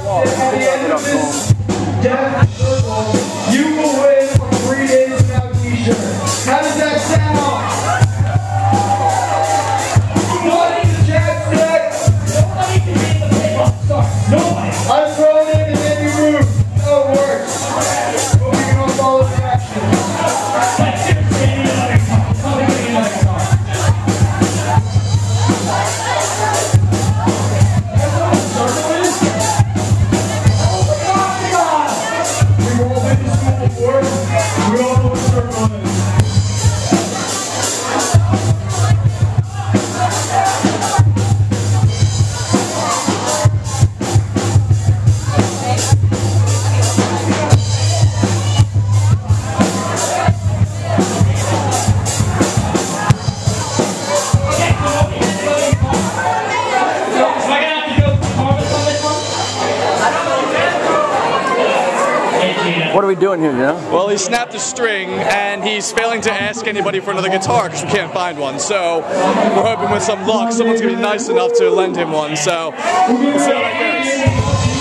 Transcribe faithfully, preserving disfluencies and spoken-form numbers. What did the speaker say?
at the end of this death circle, you will win a three days without t-shirt. How does that sound? What is the chat said? Nobody can make the pickup start. Nobody. I'm thrown in and then you move. Oh, it works. But we can all follow the action. Let's get another car. Probably getting another car. What are we doing here, you know? Well, he snapped a string, and he's failing to ask anybody for another guitar because we can't find one. So we're hoping with some luck, someone's going to be nice enough to lend him one. So we'll see how that goes.